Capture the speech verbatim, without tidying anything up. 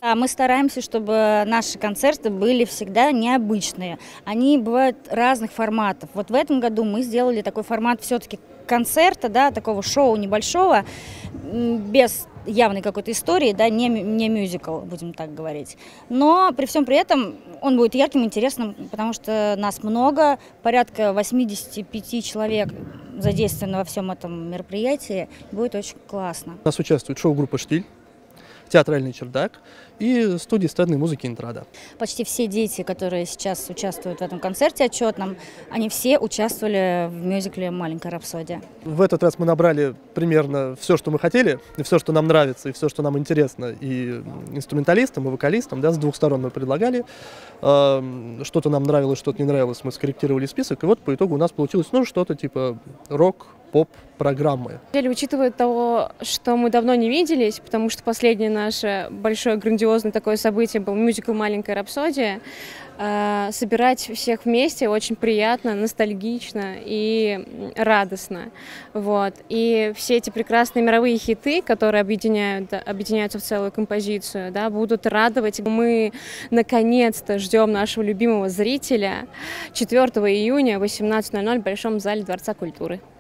А мы стараемся, чтобы наши концерты были всегда необычные. Они бывают разных форматов. Вот в этом году мы сделали такой формат все-таки концерта, да, такого шоу небольшого, без явной какой-то истории, да, не, не мюзикл, будем так говорить. Но при всем при этом он будет ярким, интересным, потому что нас много, порядка восьмидесяти пяти человек задействовано во всем этом мероприятии. Будет очень классно. У нас участвует шоу-группа «Штиль», театральный чердак и студия эстрадной музыки «Интрада». Почти все дети, которые сейчас участвуют в этом концерте отчетном, они все участвовали в мюзикле «Маленькая рапсодия». В этот раз мы набрали примерно все, что мы хотели, и все, что нам нравится, и все, что нам интересно, и инструменталистам, и вокалистам, да, с двух сторон мы предлагали. Что-то нам нравилось, что-то не нравилось, мы скорректировали список, и вот по итогу у нас получилось, ну, что-то типа рок, поп-программы. Учитывая того, что мы давно не виделись, потому что последнее наше большое грандиозное такое событие был мюзикл «Маленькая рапсодия», э, собирать всех вместе очень приятно, ностальгично и радостно. Вот. И все эти прекрасные мировые хиты, которые объединяют, объединяются в целую композицию, да, будут радовать. Мы наконец-то ждем нашего любимого зрителя четвёртого июня в восемнадцать ноль ноль в Большом зале Дворца культуры.